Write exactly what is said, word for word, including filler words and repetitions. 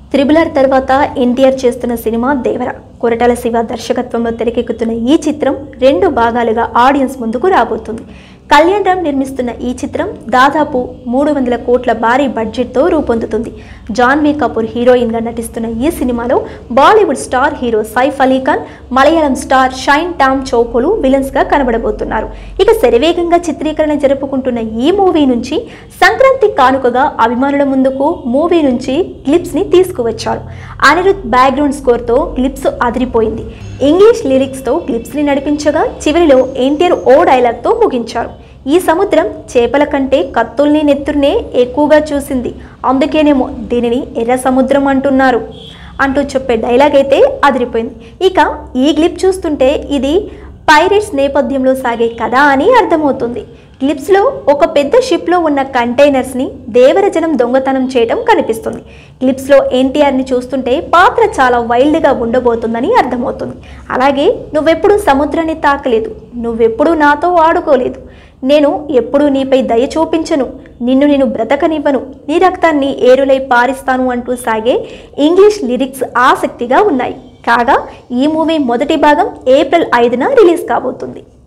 Triple R తర్వాత ఎన్టీఆర్ చేస్తున్న cinema దేవర. కొరటాల శివ దర్శకత్వంలో తెరకెక్కుతున్న ఈ చిత్రం రెండు భాగాలుగా ఆడియన్స్ ముందుకు రాబోతుంది. కళ్యాణ్ రామ్ నిర్మిస్తున్న ఈ చిత్రం దాదాపు మూడు వందల కోట్ల భారీ బడ్జెట్తో రూపొందుతుంది. జాన్వీ కపూర్ హీరోయిన్గా నటిస్తున్న ఈ సినిమాలో Bollywood star hero Saif Ali Khan, Malayalam star Shine Tom చౌకోలు విలన్స్గా కనబడబోతున్నారు. ఇక శరవేగంగా చిత్రీకరణ జరుపుకుంటున్న ఈ మూవీ నుంచి సంక్రాంతి కానుకగా అభిమానుల ముందుకు మూవీ నుంచి క్లిప్స్ని తీసుకువచ్చారు. అనిరుద్ బ్యాక్గ్రౌండ్ స్కోర్తో క్లిప్స్ అదిరిపోయింది. ఇంగ్లీష్ లిరిక్స్తో క్లిప్స్ని నడిపించగా చివరిలో ఎన్టీఆర్ ఓ డైలాగ్తో ముగించారు. ఈ సముద్రం చేపల కంటే కత్తుల్ని నెత్తుర్నే ఎక్కువగా చూసింది, అందుకేనేమో దీనిని ఎర్ర సముద్రం అంటున్నారు అంటూ చెప్పే డైలాగ్ అయితే అదిరిపోయింది. ఇక ఈ క్లిప్ చూస్తుంటే ఇది పైరేట్స్ నేపథ్యంలో సాగే కథ అని అర్థమవుతుంది. క్లిప్స్లో ఒక పెద్ద షిప్లో ఉన్న కంటైనర్స్ని దేవరజనం దొంగతనం చేయడం కనిపిస్తుంది. క్లిప్స్లో ఎన్టీఆర్ని చూస్తుంటే పాత్ర చాలా వైల్డ్గా ఉండబోతుందని అర్థమవుతుంది. అలాగే నువ్వెప్పుడు సముద్రాన్ని తాకలేదు, నువ్వెప్పుడు నాతో ఆడుకోలేదు, నేను ఎప్పుడూ నీపై దయ చూపించను, నిన్ను నేను బ్రతకనివ్వను, నీ రక్తాన్ని ఏరులై పారిస్తాను అంటూ సాగే ఇంగ్లీష్ లిరిక్స్ ఆసక్తిగా ఉన్నాయి. కాగా ఈ మూవీ మొదటి భాగం ఏప్రిల్ ఐదున రిలీజ్ కాబోతుంది.